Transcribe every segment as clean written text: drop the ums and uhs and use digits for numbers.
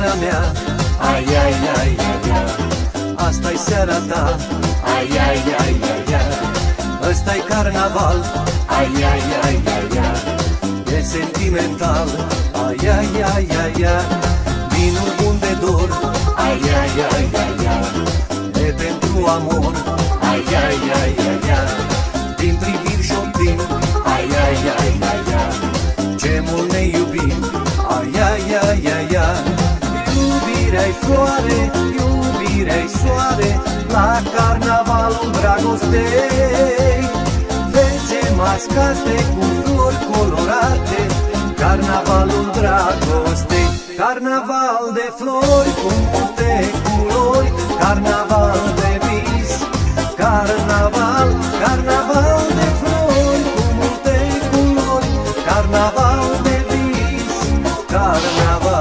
seara mea, ai, ai, ai, ai, ai. Asta-i seara ta, ai, ai, ai, ai, ai. Ăsta-i carnaval, ai, ai, ai, ai, ai. E sentimental, ai, ai, ai, ai, ai. Vinul bun de dor, ai, ai, ai, ai, ai. E pentru amor, ai, ai, ai, ai, ai. Din priviri șoptim, ai, ai, ai, ai, ai. Ce mult ne iubim, ai, ai, ai, ai, ai. Iubirea-i floare, iubirea-i soare, la carnavalul dragostei. Fețe mascate cu flori colorate, carnavalul dragostei. Carnaval de flori cu multe culori, carnaval de vis. Carnaval, carnaval de flori cu multe culori, carnaval de vis. Carnaval.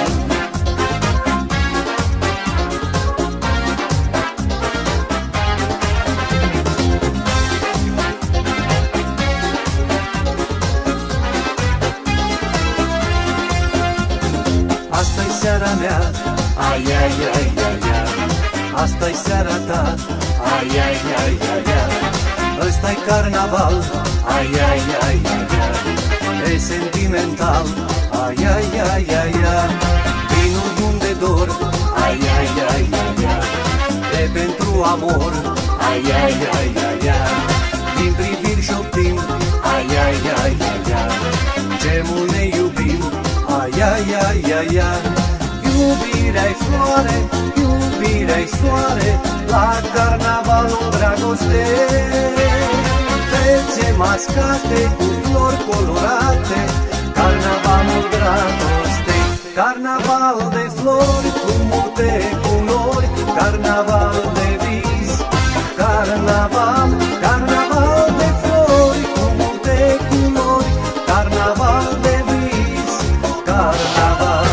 Asta-i seara mea, ai, ai, ai, ai, ai. Asta-i seara ta, ai, ai, ai, ai, ai. Ăsta-i carnaval, ai, ai, ai, ai, ai. E sentimental, ai, ai, ai, ai, ai. Vinul bun de dor, ai, ai, ai, ai, ai. E pentru amor, ai, ai, ai, ai, ai. Din priviri șoptim, ai, ai, ai, ai, ai. Ce mult ne iubim, ai, ai, ai, ai, ai. Iubirea-i floare, iubirea-i soare, la carnavalul dragostei. Fețe mascate cu flori colorate, carnavalul dragostei. Carnaval de flori cu multe culori, carnaval de vis. Carnaval, carnaval de flori cu multe culori, carnaval de vis. Carnaval.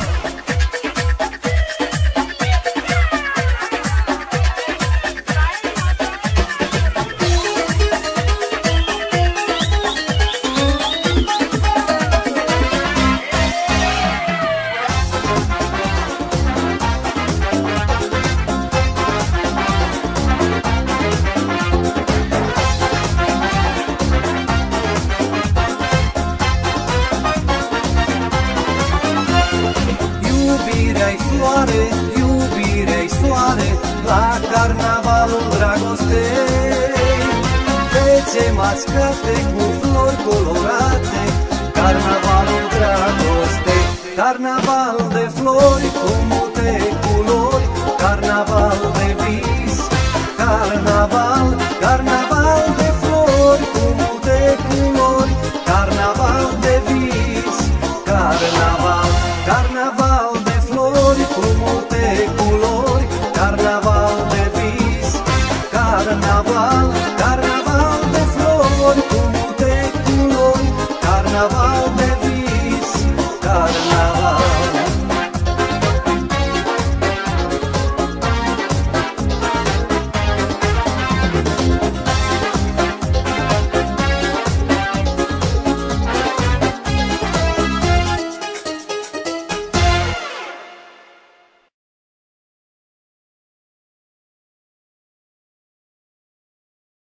Iubirea-i floare, iubirea-i soare, la carnavalul dragostei. Fețe mascate cu flori colorate, carnavalul dragostei. Carnaval de flori cu multe culori, carnaval de vis. Carnaval, carnaval de flori cu multe culori, carnaval de vis. Carnaval, carnaval de flori cu multe culori, carnaval de vis. Carnaval, carnaval de flori cu multe culori, carnaval de